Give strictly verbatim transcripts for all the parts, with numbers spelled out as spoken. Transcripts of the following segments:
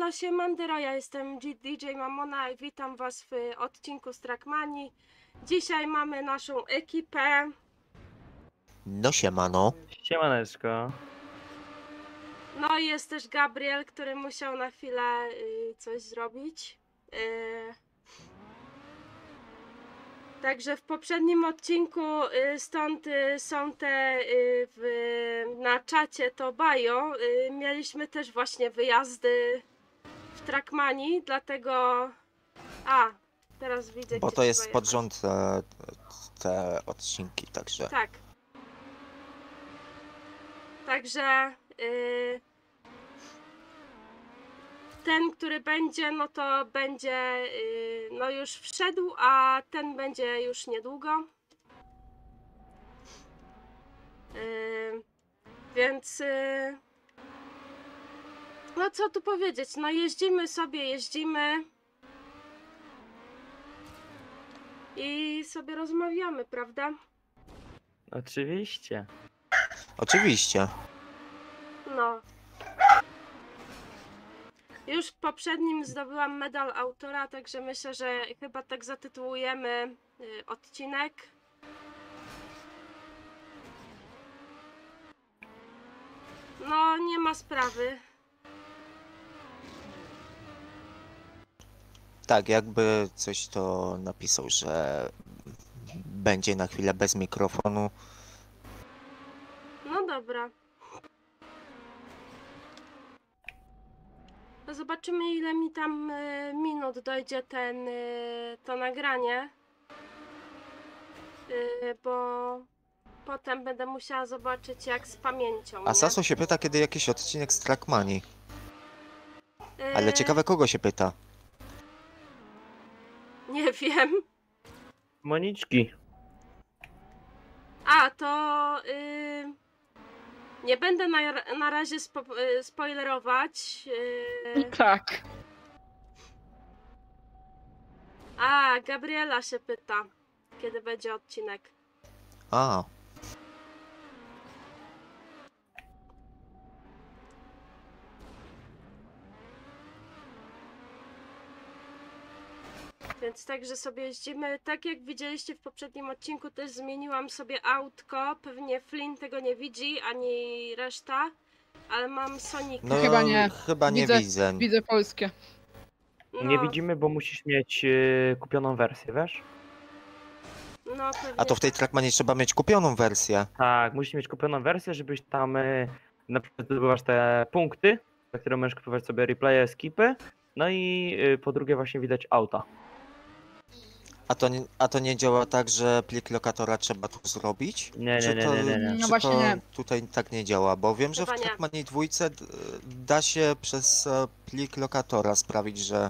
Elo, siemandero, ja jestem D J Mamona i witam was w odcinku z Trackmanii. Dzisiaj mamy naszą ekipę. No siemano. Siemaneczko. No i jest też Gabriel, który musiał na chwilę y, coś zrobić. Y, Także w poprzednim odcinku y, stąd y, są te y, w, na czacie to bio. Y, mieliśmy też właśnie wyjazdy w Trackmanii, dlatego... A, teraz widzę, Bo gdzie to jest trzeba pod jechać. rząd te, te odcinki, także. Tak. Także yy, ten, który będzie, no to będzie yy, no już wszedł, a ten będzie już niedługo. Yy, więc yy, no co tu powiedzieć, no jeździmy sobie, jeździmy i sobie rozmawiamy, prawda? Oczywiście. Oczywiście. No. Już w poprzednim zdobyłam medal autora, także myślę, że chyba tak zatytułujemy y, odcinek. No, nie ma sprawy. Tak, jakby coś to napisał, że będzie na chwilę bez mikrofonu. No dobra. To zobaczymy, ile mi tam y, minut dojdzie ten, y, to nagranie. Y, bo potem będę musiała zobaczyć, jak z pamięcią. A nie? Saso się pyta, kiedy jakiś odcinek z Trackmanii. Y, Ale ciekawe, kogo się pyta. Nie wiem. Moniczki. A, to yy, nie będę na, na razie spo, yy, spoilerować. Yy. Tak. A, Gabriela się pyta, kiedy będzie odcinek. A, Więc także sobie jeździmy. Tak jak widzieliście w poprzednim odcinku, też zmieniłam sobie autko. Pewnie Flynn tego nie widzi, ani reszta. Ale mam Sonika. no Chyba nie. Chyba nie Widzę- widzę. Widzę polskie. No, Nie widzimy, bo musisz mieć y, kupioną wersję, wiesz? no pewnie. A to w tej Trackmanii trzeba mieć kupioną wersję. Tak, musisz mieć kupioną wersję, żebyś tam y, na przykład zdobywasz te punkty, za które możesz kupować sobie replaye, skipy. No i y, po drugie właśnie widać auta. A to, nie, a to nie działa tak, że plik lokatora trzeba tu zrobić? Nie, nie, Czy nie, to, nie, nie, nie. No czy właśnie to nie. tutaj tak nie działa? Bo wiem, że w Chyba nie. Trackmanii dwójce d- da się przez e, plik lokatora sprawić, że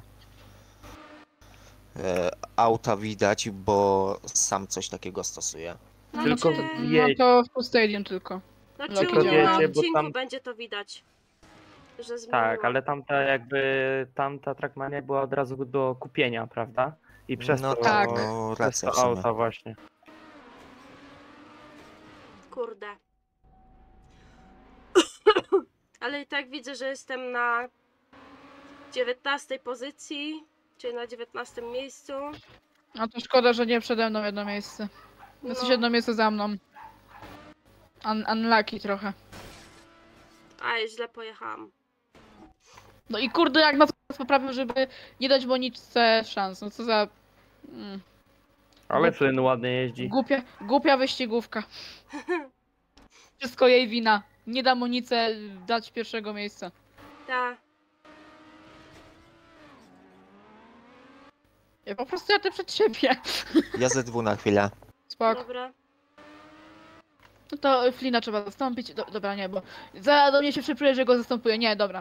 e, auta widać, bo sam coś takiego stosuję. No, Tylko czy, No Jedź. to w Stadium tylko. znaczy Tylko u mnie na wiecie, bo odcinku tam- będzie to widać. Że zmieniłam. Tak, ale tamta jakby, tamta Trackmania była od razu do kupienia, prawda? I przez No to, tak, Tak. no przez racja to w sumie. auta właśnie. Kurde. Ale i tak widzę, że jestem na dziewiętnastej pozycji, czyli na dziewiętnastym miejscu. No to szkoda, że nie przede mną jedno miejsce. Jesteś No. jedno miejsce za mną. Un unlucky trochę. Aj, źle pojechałam. No i kurde, jak na to poprawił, żeby nie dać Moniczce szans. No co za... Mm, Ale Flynn ładnie jeździ. głupia, głupia wyścigówka. Wszystko jej wina. Nie da Monice dać pierwszego miejsca. Ta. Ja po prostu jadę przed siebie. Ja ze dwu na chwilę. Spoko. Dobra. No to Flina trzeba zastąpić. Do, dobra, nie, bo za do mnie się przypluje, że go zastępuje. Nie, dobra.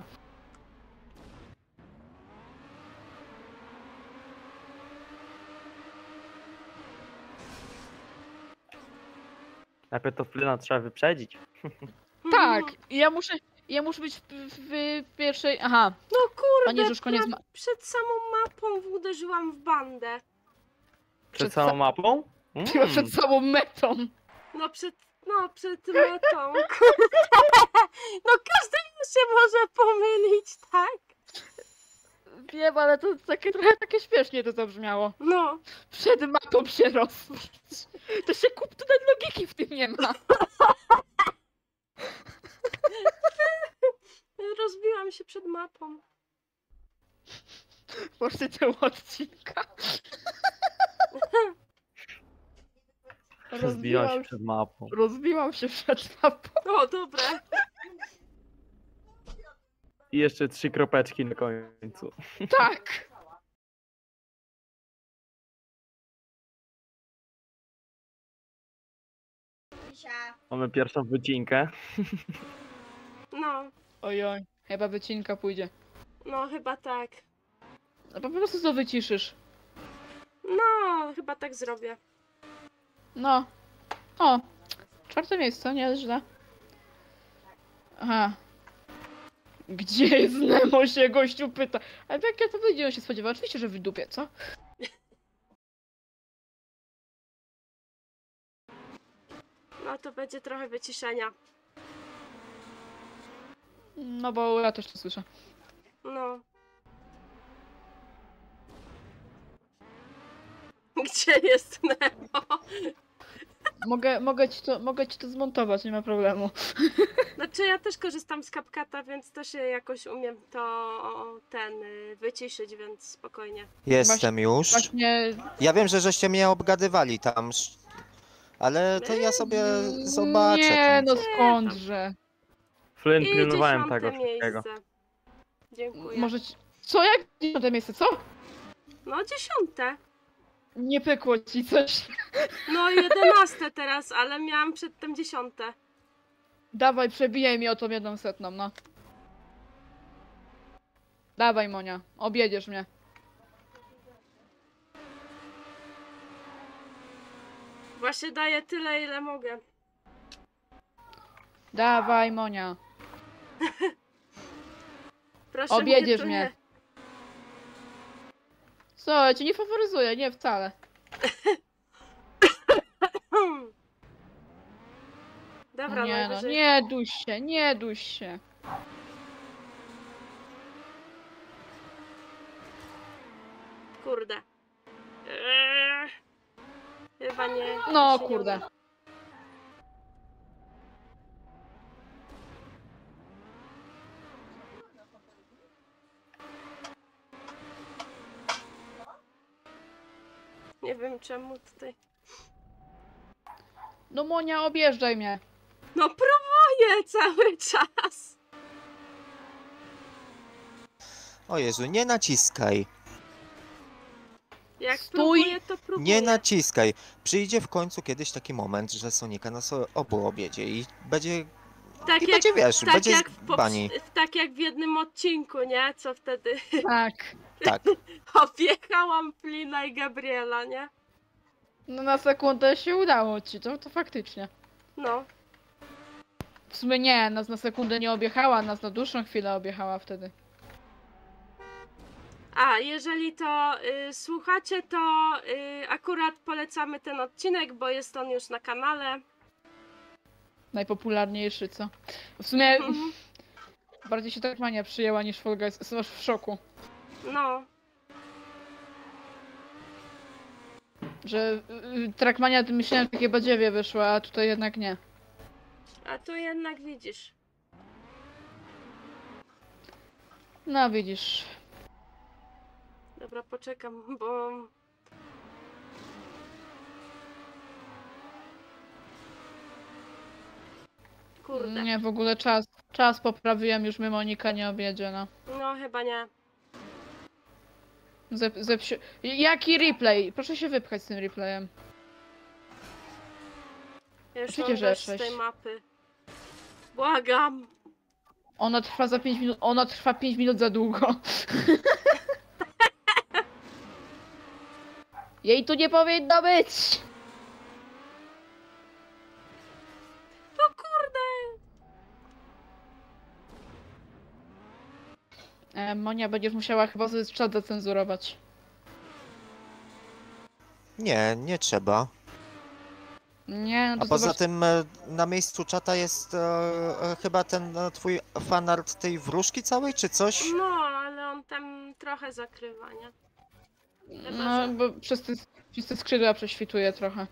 Najpierw to Flyna trzeba wyprzedzić. Tak, i ja muszę, ja muszę być w, w, w pierwszej... Aha, No kurde, Panie Żuszko, nie pra- zma... przed samą mapą uderzyłam w bandę. Przed Przed całą sa- mapą? Chyba Mm. przed samą metą. No przed, no przed metą, kurde. No każdemu się może pomylić, tak? wiem, ale to takie trochę takie śmiesznie to zabrzmiało. No, Przed mapą się rozbić. To się kup, to nawet logiki w tym nie ma. rozbiłam się przed mapą. Po tytuł odcinka. Rozbijał się Rozbiłam, przed mapą. rozbiłam się przed mapą. O, dobre. I jeszcze trzy kropeczki na końcu. Tak. Mamy pierwszą wycinkę. No, Ojoj, chyba wycinka pójdzie. no chyba tak. No po prostu to wyciszysz. No, chyba tak zrobię. No. O, czwarte miejsce, nie źle. Aha. Gdzie jest Nemo, się gościu pyta. Ale jak ja to wyjdzie, on się spodziewa? Oczywiście, że w dupie, co? No to będzie trochę wyciszenia. No bo ja też to słyszę. No. Gdzie jest Nemo? Mogę, mogę, ci to, mogę ci to zmontować, nie ma problemu. Znaczy ja też korzystam z CapCuta, więc też jakoś umiem to ten y, wyciszyć, więc spokojnie. Jestem już. Właśnie... Ja wiem, że żeście mnie obgadywali tam, sz- ale to ja sobie zobaczę. Nie, tam. no skądże. Flynn, I pilnowałem dziesiąte tego wszystkiego. miejsce. Dziękuję. Może ci... Co, jak dziesiąte miejsce, co? No dziesiąte. Nie pykło ci coś. No jedenaste teraz, ale miałam przedtem dziesiąte. Dawaj, przebijaj mi o tą jedną setną, no. Dawaj, Monia, objedziesz mnie. Właśnie daję tyle, ile mogę. Dawaj, Monia. Proszę Objedziesz tu mnie. nie- Co, ja cię nie faworyzuję, nie, wcale. Hmm. Dobra, Nie no, najwyżej. nie duś się, nie duś się. Kurde. Eee. Chyba nie. No, się nie kurde. uda. Nie wiem czemu tutaj. No Monia, objeżdżaj mnie. No próbuję cały czas. O Jezu, nie naciskaj. Jak Stój. próbuję, to próbuję. Nie naciskaj. Przyjdzie w końcu kiedyś taki moment, że Sonika nas o- obu objedzie i będzie. tak I jak, będzie, wiesz, tak będzie jak, z w poprz- bani. tak jak w jednym odcinku, nie? Co wtedy Tak. Tak. objechałam Flina i Gabriela, nie? No na sekundę się udało ci, to, to faktycznie. No. W sumie nie, nas na sekundę nie objechała, nas na dłuższą chwilę objechała wtedy. A, jeżeli to y, słuchacie, to y, akurat polecamy ten odcinek, bo jest on już na kanale. Najpopularniejszy, co? W sumie Mhm. bardziej się Trackmania przyjęła niż Fall Guys. Jestem aż w szoku, No. że y, Trackmania to myślałem, że takie badziewie wyszła, a tutaj jednak nie. A tu jednak widzisz. No widzisz. Dobra, poczekam, bo... Kurde. Nie, w ogóle czas. Czas poprawiłem, już mnie Monika nie objedzie, no. No, chyba nie. Zep, zepsi... Jaki replay? Proszę się wypchać z tym replayem. Ja już Oczywiście, mam że dość z tej sześć. mapy. Błagam. Ona trwa za pięć minut. Ona trwa pięć minut za długo. Jej tu nie powinno być! O kurde. E, Monia, będziesz musiała chyba sobie czat zacenzurować. Nie, nie trzeba. Nie, no to A poza zobacz... tym e, na miejscu czata jest e, e, chyba ten e, twój fanart tej wróżki całej, czy coś? No, ale on tam trochę zakrywa, nie? Chyba, No, że- bo przez te, przez te skrzydła prześwituje trochę.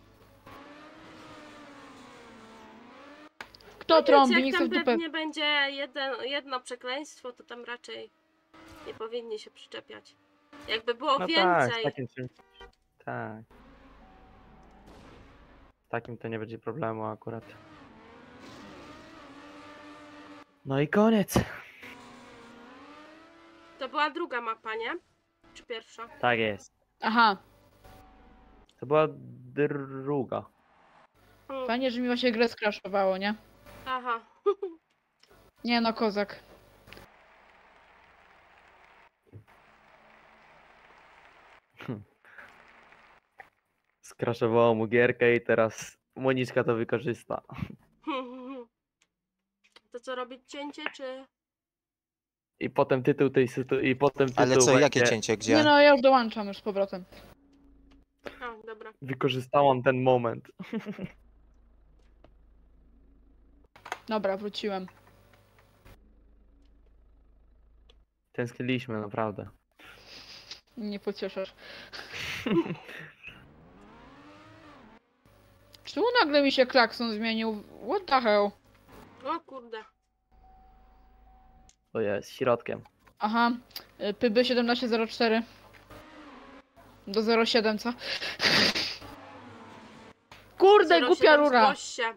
Kto Więc trąbi? jak Nie chcę tam w dupę. pewnie będzie jeden, jedno przekleństwo, to tam raczej nie powinni się przyczepiać. Jakby było No tak, z więcej. takim czymś. Tak. Z takim to nie będzie problemu akurat. No i koniec. To była druga mapa, nie? Czy pierwsza? Tak jest. Aha, To była druga. Mm, fajnie, że mi właśnie grę skraszowało, nie? aha. Nie no, kozak. Skraszowało mu gierkę i teraz Moniczka to wykorzysta. To co, robić cięcie, czy... I potem tytuł tej sytuacji. I potem tytuł Ale co, będzie... jakie cięcie, gdzie? Nie no, ja już dołączam już z powrotem. A, dobra. Wykorzystałam ten moment. Dobra, wróciłem. Tęskniliśmy naprawdę. Nie pocieszasz. Czemu nagle mi się klakson zmienił? What the hell? O kurde. To jest środkiem. Aha, y, P B siedemnaście zero cztery. Do zero siedem, co? Kurde, zero głupia siedem, rura! zgłoś się.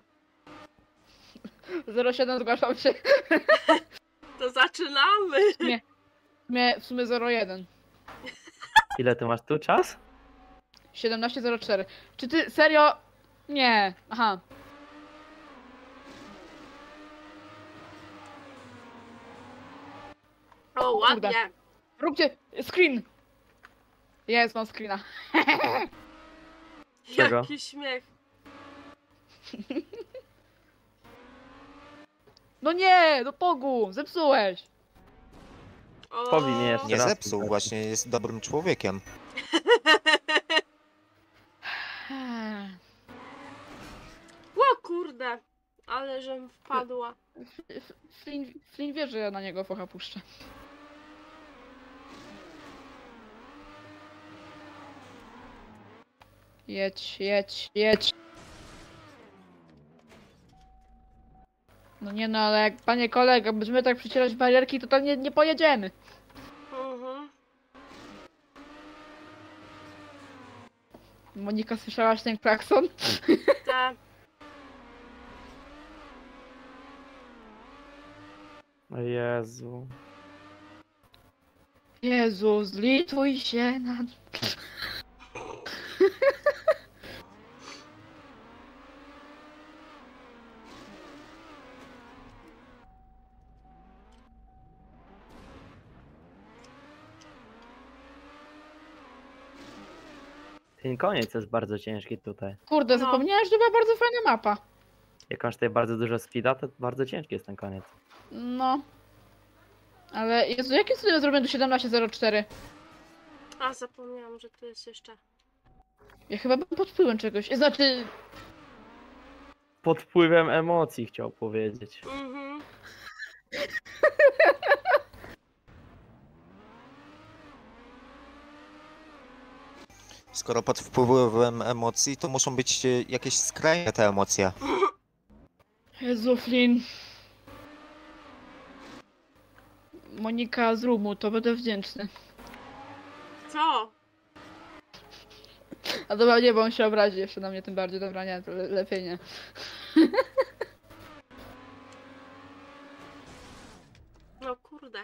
zero siedem zgłaszam się. To zaczynamy. Mnie w sumie zero jeden. Ile ty masz tu czas? siedemnaście zero cztery. Czy ty serio? Nie. Aha. O, ładnie. Róbcie screen. Jest, mam screena. Czego? Jaki śmiech. No nie, do pogu, zepsułeś. O, Powinien jeszcze. Nie Teraz zepsuł, tylko. właśnie jest dobrym człowiekiem. O kurde. Ale żem wpadła. Flynn, Flynn wie, że ja na niego focha puszczę. Jedź, jedź, jedź. No nie no, ale jak panie kolego, będziemy tak przycierać barierki, to tam nie, nie pojedziemy. Mhm. Monika, słyszałaś ten klakson? Te. O Jezu. Jezu, zlituj się nad... Ten koniec jest bardzo ciężki tutaj. Kurde, No. zapomniałam, że to była bardzo fajna mapa. Jak masz tutaj bardzo dużo speeda, to bardzo ciężki jest ten koniec. No. Ale Jezu, jakim cudem zrobiłem do siedemnaście zero cztery? A, zapomniałam, że tu jest jeszcze. Ja chyba byłem pod wpływem czegoś. Znaczy, Pod wpływem emocji chciał powiedzieć. Mhm. Skoro pod wpływem emocji, to muszą być e, jakieś skrajne te emocje. Jezu, Flynn. Monika, zrób mu to, będę wdzięczny. Co? A dobra, nie, bo on się obrazi jeszcze na mnie tym bardziej. Dobra, nie, to le lepiej nie. No kurde.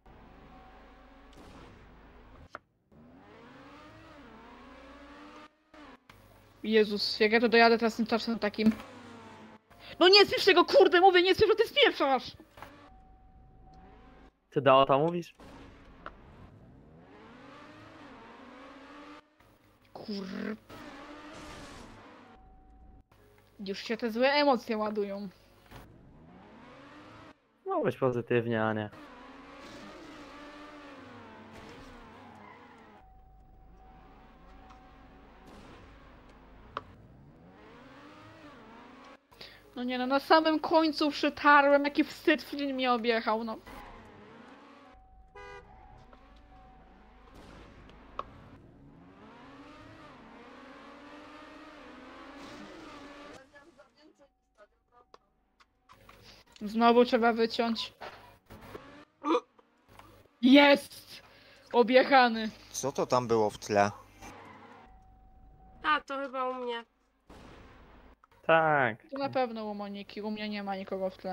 Jezus, jak ja to dojadę teraz tym czasem takim... No nie spieprz tego, kurde, mówię, nie spieprz, bo ty spieprzasz! Ty do auta mówisz? Kur... Już się te złe emocje ładują. No być pozytywnie, a nie. No nie no, na samym końcu przytarłem, jaki wstyd Flynn mnie objechał, no. Znowu trzeba wyciąć. Jest! Objechany. Co to tam było w tle? A, to chyba u mnie. Tak. To na pewno u Moniki, u mnie nie ma nikogo w tle.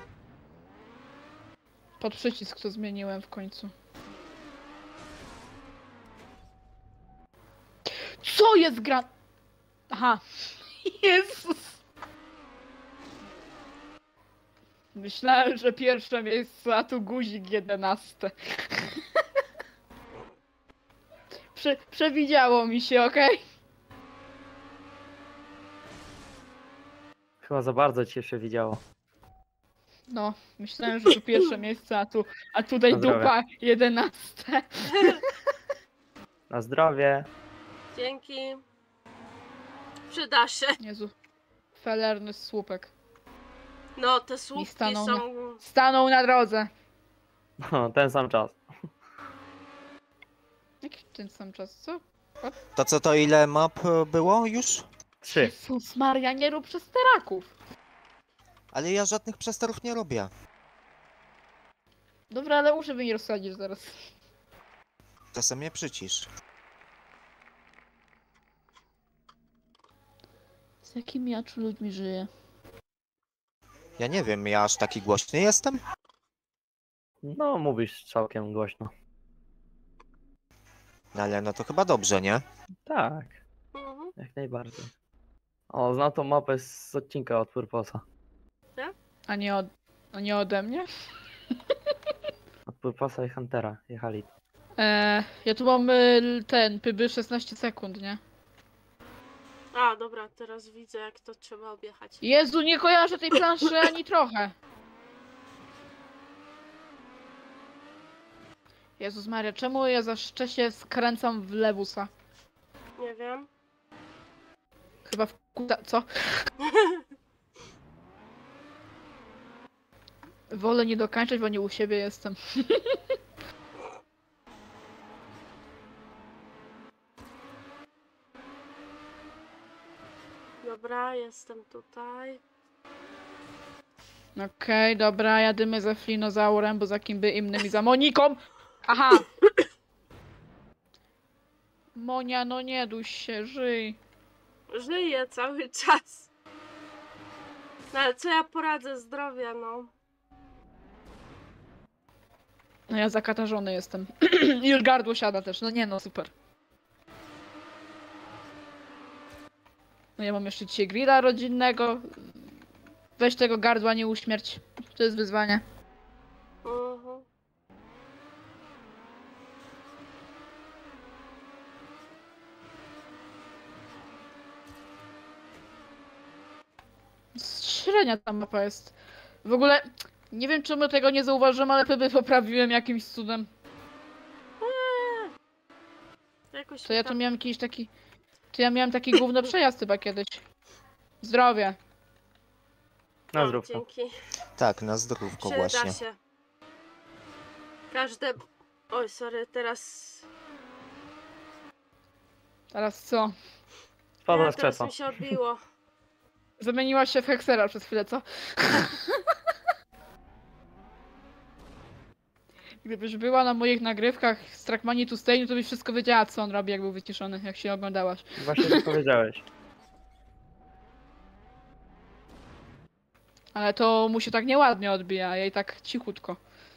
Pod przycisk to zmieniłem w końcu. Co jest gra... Aha. Jezus. Myślałem, że pierwsze miejsce, a tu guzik jedenaste. Prze przewidziało mi się, okej? Chyba za bardzo ci się przewidziało. No, myślałem, że tu pierwsze miejsce, a tu, a tutaj Na zdrowie. dupa jedenaste. Na zdrowie. Dzięki. Przyda się. Jezu. Felerny słupek. No, te słupki stanął są... Stanął na drodze. No, ten sam czas. Jaki ten sam czas, co? To co to ile map e, było już? Trzy. Jezus Maria, nie rób przesteraków. Ale ja żadnych przesterów nie robię. Dobra, ale uszy mi rozsadzisz zaraz. Czasem mnie przycisz. Z jakimi ja tu ludźmi żyję? Ja nie wiem, ja aż taki głośny jestem? No, mówisz całkiem głośno. No ale no to chyba dobrze, nie? Tak, Mhm. jak najbardziej. O, znam tą mapę z odcinka od Purposa. A nie, od, a nie ode mnie? Od Purposa i Huntera jechali. Eee, ja tu mam y, ten, pyby szesnaście sekund, nie? A, dobra, teraz widzę, jak to trzeba objechać. Jezu, nie kojarzę tej planszy ani trochę. Jezus Maria, czemu ja zawsze się skręcam w lewusa? Nie wiem. Chyba w kuta... co? Wolę nie dokończyć, bo nie u siebie jestem. Dobra, jestem tutaj. Okej, dobra, jadymy za flinozaurem, bo za kim by innym i za Moniką! Aha! Monia, no nie duś się, żyj. Żyję cały czas. No ale co ja poradzę? Zdrowia, no. No ja zakatarzony jestem. I już gardło siada też, no nie no, super. No ja mam jeszcze dzisiaj grilla rodzinnego. Weź tego gardła, nie uśmierć. To jest wyzwanie. Mhm. Średnia ta mapa jest. W ogóle nie wiem czemu tego nie zauważyłem, ale pyby poprawiłem jakimś cudem. Jakoś To ja mi tu tam- miałem jakiś taki... To ja miałem taki gówno przejazd chyba kiedyś. Zdrowie. Na O, zdrówko. dzięki. Tak, na zdrówko Przyda właśnie. się. Każde... Oj, sorry, teraz... Teraz co? Spadła Nie, z teraz krzesła. mi się odbiło. Zamieniłaś się w Hexera przez chwilę, co? Gdybyś była na moich nagrywkach z Trackmanii to Stay, to byś wszystko wiedziała, co on robi, jak był wyciszony, jak się oglądałaś. Właśnie to powiedziałeś. Ale to mu się tak nieładnie odbija, a jej tak cichutko.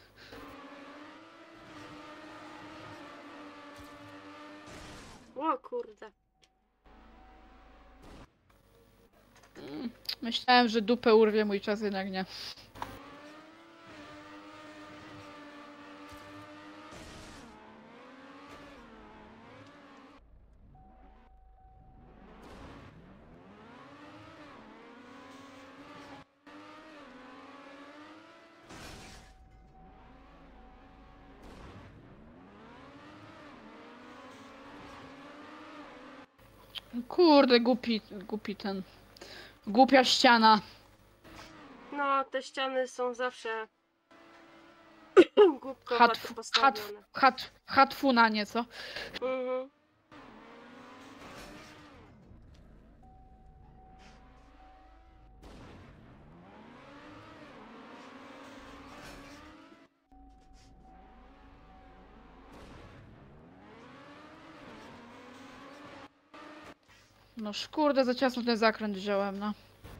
O kurde. Myślałem, że dupę urwie mój czas, jednak nie. Kurde, głupi, głupi ten... Głupia ściana. No, te ściany są zawsze... głupkowato Hat, hat, postawione. hat, hatfuna nieco. Mhm. No kurde, za ciasno ten zakręt wziąłem, no.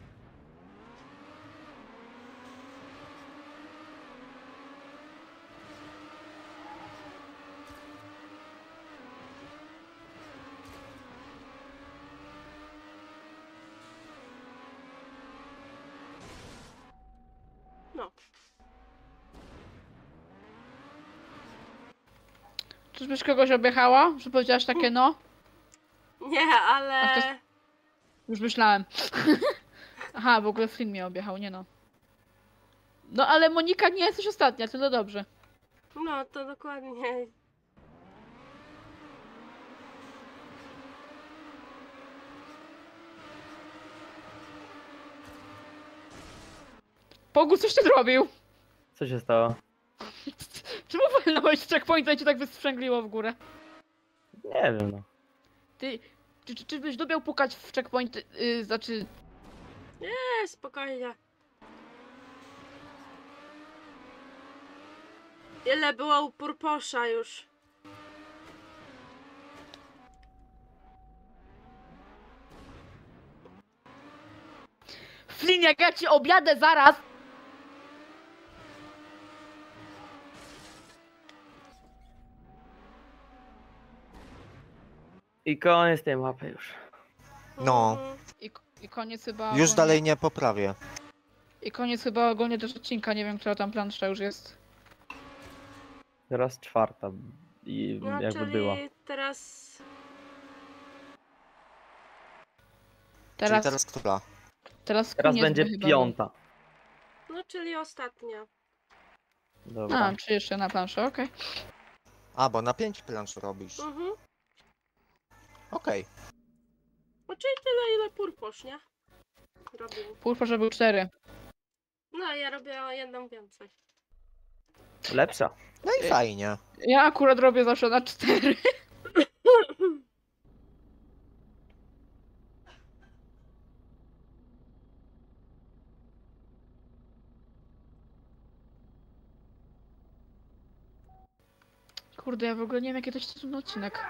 No. Czyżbyś kogoś objechała? Że powiedziałaś takie no? Nie, ale... A to- Już myślałem. Aha, w ogóle Flynn mnie objechał, nie no. No ale Monika, nie jesteś ostatnia, tyle dobrze. No, to dokładnie. Pogu, coś ty zrobił? Co się stało? Czemu walnąłeś z checkpointa i cię tak wystrzęgliło w górę? Nie wiem, no. Ty, czy, czy, czy byś lubiał pukać w checkpoint, yy, znaczy... Nie, spokojnie. Ile było u Purposza już? Flynn, jak ja ci objadę zaraz! I koniec tej mapy już. No. Mhm. I, I koniec chyba... Już ogólnie- dalej nie poprawię. I koniec chyba ogólnie też odcinka, nie wiem, która tam plansza już jest. Teraz czwarta. I No, jakby czyli była. teraz... Czyli Teraz, teraz która? teraz, Teraz koniec będzie by chyba piąta. No, czyli ostatnia. był. Dobra. A, czy jeszcze na planszę, okej. A, bo na pięć plansz robisz. Mhm. Okej. No, czyli tyle, ile Purposz, nie? Robił. Purpo, że był cztery. No, ja robię o jedną więcej. Lepsza. No i fajnie. Ja akurat robię zawsze na cztery. Kurde, ja w ogóle nie wiem, jaki to jest trudny odcinek.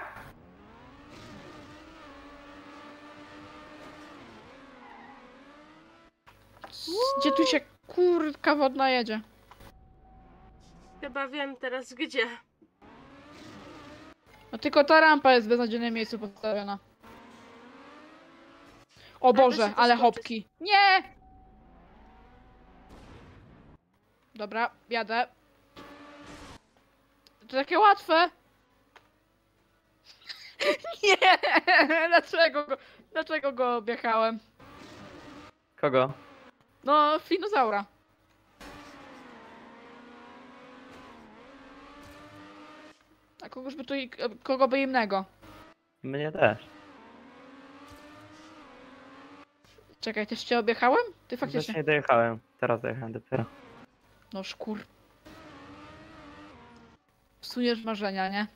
Gdzie tu się kurka wodna jedzie? Chyba wiem teraz gdzie. No tylko ta rampa jest w beznadziejnym miejscu postawiona. O da się Boże, to ale skoczyć. hopki. Nie! Dobra, jadę. To takie łatwe. Nie! Dlaczego go, dlaczego go objechałem? Kogo? No, Finozaura. A kogoś by tu, i- kogo by innego? Mnie też. Czekaj, też cię objechałem? Ty faktycznie. Właśnie dojechałem. Teraz dojechałem dopiero. No szkur. Psujesz marzenia, nie?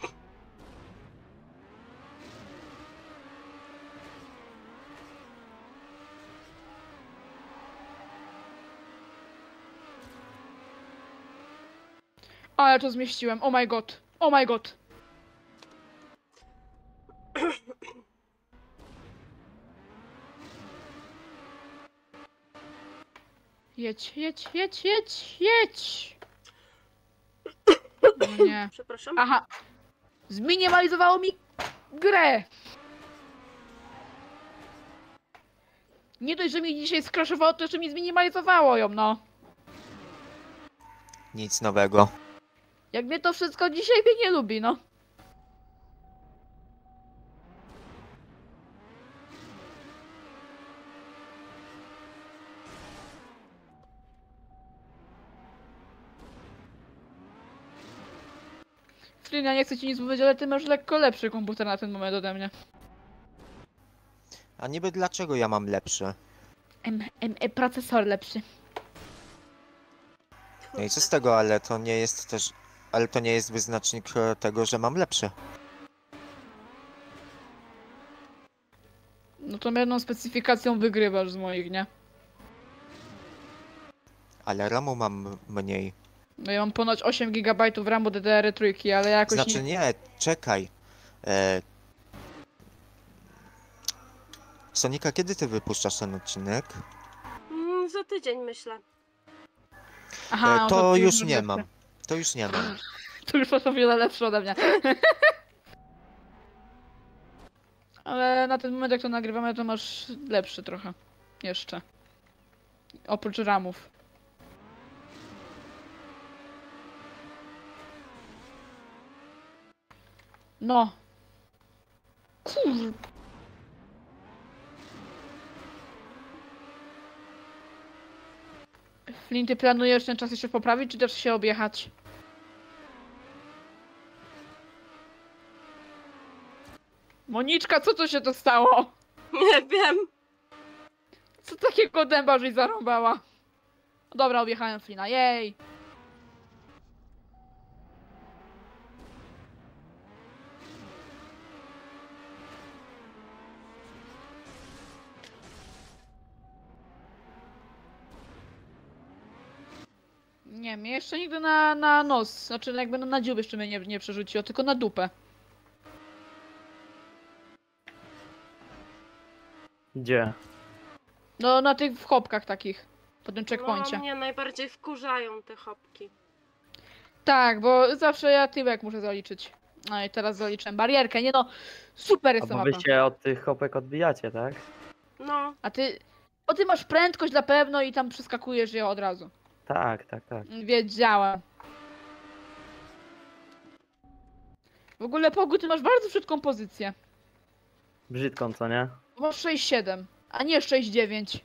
Ale to zmieściłem. Oh my god. Oh my god. Jedź, jedź, jedź, jedź, jedź. No nie. Przepraszam. Aha. Zminimalizowało mi grę. Nie dość, że mi dzisiaj skraszowało, to jeszcze mi zminimalizowało ją, no. Nic nowego. Jak mnie to wszystko dzisiaj mnie nie lubi, no. Flynn, ja nie chcę ci nic mówić, ale ty masz lekko lepszy komputer na ten moment ode mnie. A niby dlaczego ja mam lepszy? M, M, e, procesor lepszy. No i co z tego, ale to nie jest też... Ale to nie jest wyznacznik e, tego, że mam lepszy. No to jedną specyfikacją wygrywasz z moich, nie? Ale ramu mam mniej. No ja mam ponoć osiem gigabajtów ramu D D R trzy, ale jakoś Znaczy nie... nie, czekaj. E... Sonika, kiedy ty wypuszczasz ten odcinek? Mm, za tydzień myślę. Aha, E, no to już lepsze. nie mam. To już nie mam. To już są o wiele lepsze ode mnie. Ale na ten moment jak to nagrywamy, to masz lepszy trochę. Jeszcze. Oprócz ramów. No. Kur... Flynn, ty planujesz ten czas jeszcze poprawić, czy też się objechać? Moniczka, co tu się to stało? Nie wiem. Co takiego dęba żeś zarąbała? Dobra, objechałem Flina, jej! Nie, mnie jeszcze nigdy na, na nos, znaczy jakby na, na dziób jeszcze mnie nie, nie przerzuciło, tylko na dupę. Gdzie? No, na tych wchopkach takich. Po tym No, checkpoincie. mnie najbardziej wkurzają te chopki. Tak, bo zawsze ja tyłek muszę zaliczyć. No i teraz zaliczyłem barierkę, nie no. Super jest ta Albo mapa. wy się od tych hopek odbijacie, tak? No, A ty... O, ty masz prędkość na pewno i tam przeskakujesz je od razu. Tak, tak, tak. Wiedziałam. W ogóle, Pogu, ty masz bardzo szybką pozycję. Brzydką, co nie? Masz sześć siedem, a nie sześć dziewięć.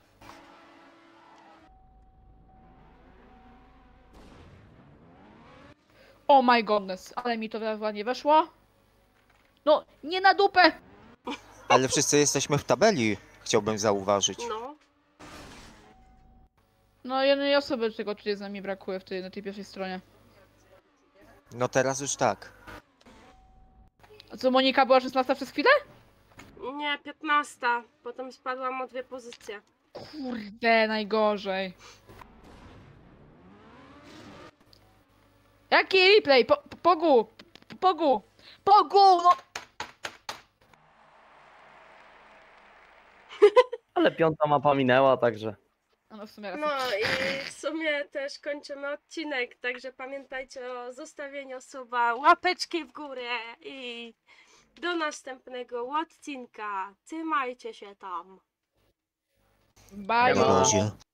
Oh my goodness, ale mi to ładnie weszło. No, nie na dupę! Ale wszyscy jesteśmy w tabeli, chciałbym zauważyć. no. No, jednej osoby tylko tutaj z nami brakuje w tej, na tej pierwszej stronie. No teraz już tak. A co, Monika była szesnasta przez chwilę? Nie, piętnasta. Potem spadłam o dwie pozycje. Kurde, najgorzej. Jaki replay? Po, po, pogu! P- Pogu! Pogu! No! Ale piąta mapa minęła, także. No w sumie No racja. i w sumie też kończymy odcinek, także pamiętajcie o zostawieniu suba, łapeczki w górę i do następnego odcinka. Trzymajcie się tam. Bye! Nie ma. Na razie.